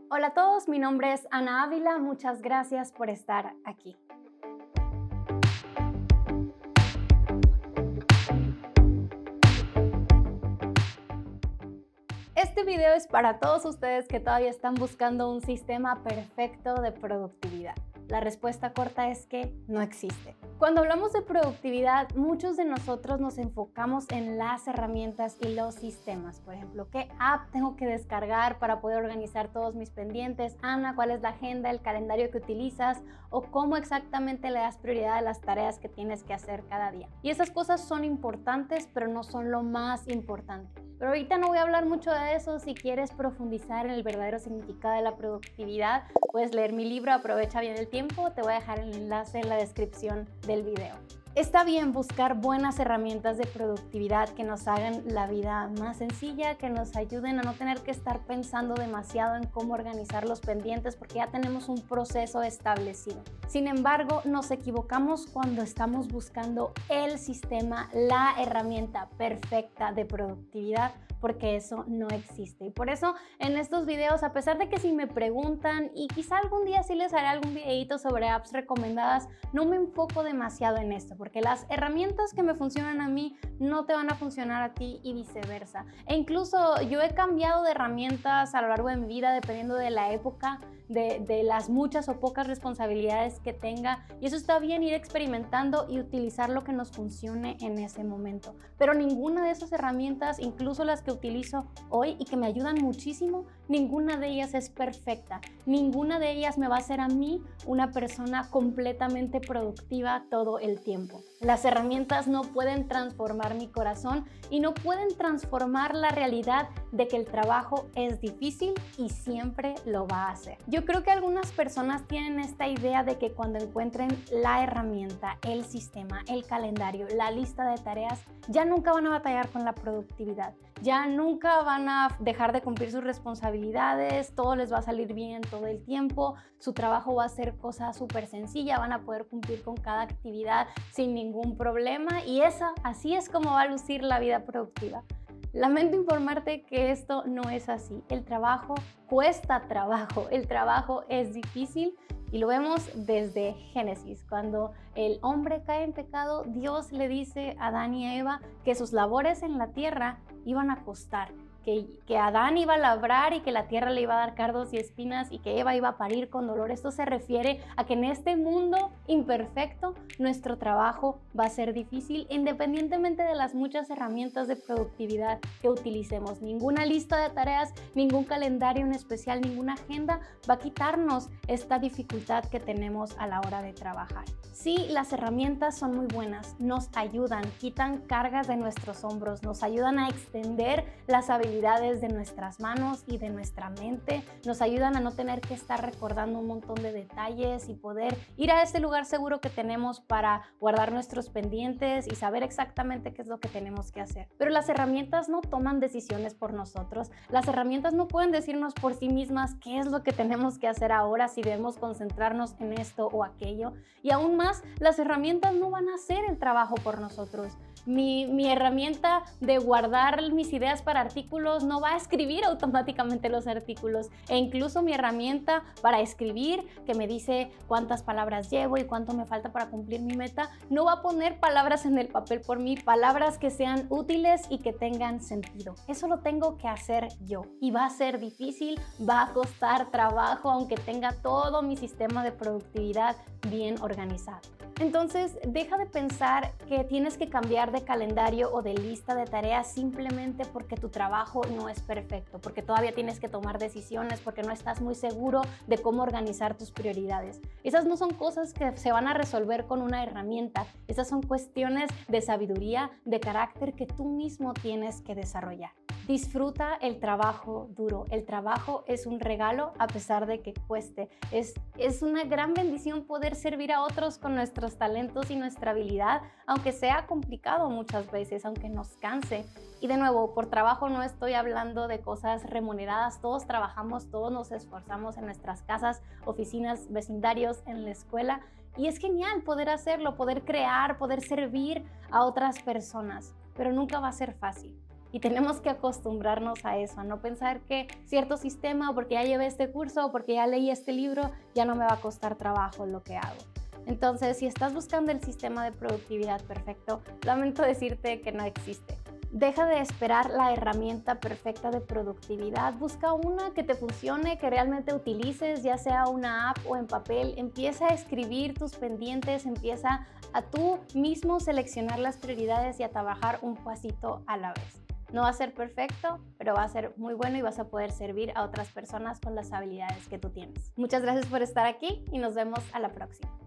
Hola a todos, mi nombre es Ana Ávila, muchas gracias por estar aquí. Este video es para todos ustedes que todavía están buscando un sistema perfecto de productividad. La respuesta corta es que no existe. Cuando hablamos de productividad, muchos de nosotros nos enfocamos en las herramientas y los sistemas. Por ejemplo, ¿qué app tengo que descargar para poder organizar todos mis pendientes? Ana, ¿cuál es la agenda, el calendario que utilizas? O cómo exactamente le das prioridad a las tareas que tienes que hacer cada día. Y esas cosas son importantes, pero no son lo más importante. Pero ahorita no voy a hablar mucho de eso. Si quieres profundizar en el verdadero significado de la productividad, puedes leer mi libro Aprovecha bien el tiempo. Te voy a dejar el enlace en la descripción del video. Está bien buscar buenas herramientas de productividad que nos hagan la vida más sencilla, que nos ayuden a no tener que estar pensando demasiado en cómo organizar los pendientes porque ya tenemos un proceso establecido. Sin embargo, nos equivocamos cuando estamos buscando el sistema, la herramienta perfecta de productividad, porque eso no existe. Y por eso en estos videos, a pesar de que si me preguntan, y quizá algún día sí les haré algún videito sobre apps recomendadas, no me enfoco demasiado en esto, porque las herramientas que me funcionan a mí no te van a funcionar a ti y viceversa. E incluso yo he cambiado de herramientas a lo largo de mi vida dependiendo de la época, de las muchas o pocas responsabilidades que tenga, y eso está bien, ir experimentando y utilizar lo que nos funcione en ese momento. Pero ninguna de esas herramientas, incluso las que utilizo hoy y que me ayudan muchísimo, ninguna de ellas es perfecta. Ninguna de ellas me va a hacer a mí una persona completamente productiva todo el tiempo. Las herramientas no pueden transformar mi corazón y no pueden transformar la realidad de que el trabajo es difícil y siempre lo va a hacer. Yo creo que algunas personas tienen esta idea de que cuando encuentren la herramienta, el sistema, el calendario, la lista de tareas, ya nunca van a batallar con la productividad. Ya nunca van a dejar de cumplir sus responsabilidades, todo les va a salir bien todo el tiempo, su trabajo va a ser cosa súper sencilla, van a poder cumplir con cada actividad sin ningún problema y así es como va a lucir la vida productiva. Lamento informarte que esto no es así. El trabajo cuesta trabajo, el trabajo es difícil y lo vemos desde Génesis. Cuando el hombre cae en pecado, Dios le dice a Adán y a Eva que sus labores en la tierra iban a costar. Que Adán iba a labrar y que la tierra le iba a dar cardos y espinas y que Eva iba a parir con dolor. Esto se refiere a que en este mundo imperfecto nuestro trabajo va a ser difícil independientemente de las muchas herramientas de productividad que utilicemos. Ninguna lista de tareas, ningún calendario en especial, ninguna agenda va a quitarnos esta dificultad que tenemos a la hora de trabajar. Sí, las herramientas son muy buenas, nos ayudan, quitan cargas de nuestros hombros, nos ayudan a extender las habilidades de nuestras manos y de nuestra mente, nos ayudan a no tener que estar recordando un montón de detalles y poder ir a ese lugar seguro que tenemos para guardar nuestros pendientes y saber exactamente qué es lo que tenemos que hacer. Pero las herramientas no toman decisiones por nosotros, las herramientas no pueden decirnos por sí mismas qué es lo que tenemos que hacer ahora, si debemos concentrarnos en esto o aquello, y aún más, las herramientas no van a hacer el trabajo por nosotros. Mi herramienta de guardar mis ideas para artículos no va a escribir automáticamente los artículos, e incluso mi herramienta para escribir, que me dice cuántas palabras llevo y cuánto me falta para cumplir mi meta, no va a poner palabras en el papel por mí, palabras que sean útiles y que tengan sentido. Eso lo tengo que hacer yo y va a ser difícil, va a costar trabajo, aunque tenga todo mi sistema de productividad bien organizado. Entonces, deja de pensar que tienes que cambiar de calendario o de lista de tareas simplemente porque tu trabajo no es perfecto, porque todavía tienes que tomar decisiones, porque no estás muy seguro de cómo organizar tus prioridades. Esas no son cosas que se van a resolver con una herramienta, esas son cuestiones de sabiduría, de carácter que tú mismo tienes que desarrollar. Disfruta el trabajo duro. El trabajo es un regalo a pesar de que cueste. Es una gran bendición poder servir a otros con nuestros talentos y nuestra habilidad, aunque sea complicado muchas veces, aunque nos canse. Y de nuevo, por trabajo no estoy hablando de cosas remuneradas. Todos trabajamos, todos nos esforzamos en nuestras casas, oficinas, vecindarios, en la escuela. Y es genial poder hacerlo, poder crear, poder servir a otras personas, pero nunca va a ser fácil. Y tenemos que acostumbrarnos a eso, a no pensar que cierto sistema, o porque ya llevé este curso, o porque ya leí este libro, ya no me va a costar trabajo lo que hago. Entonces, si estás buscando el sistema de productividad perfecto, lamento decirte que no existe. Deja de esperar la herramienta perfecta de productividad. Busca una que te funcione, que realmente utilices, ya sea una app o en papel. Empieza a escribir tus pendientes, empieza a tú mismo seleccionar las prioridades y a trabajar un pasito a la vez. No va a ser perfecto, pero va a ser muy bueno y vas a poder servir a otras personas con las habilidades que tú tienes. Muchas gracias por estar aquí y nos vemos a la próxima.